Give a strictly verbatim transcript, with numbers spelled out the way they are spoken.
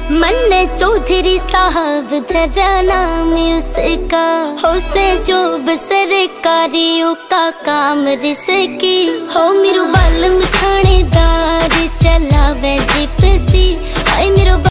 मन्ने चौधरी साहब तेरा नाम उसका, हो से जो सरकारी का काम रिसकी, हो मेरू बाल मिठाने